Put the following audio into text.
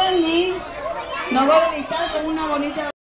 Johnny nos va a deleitar con una bonita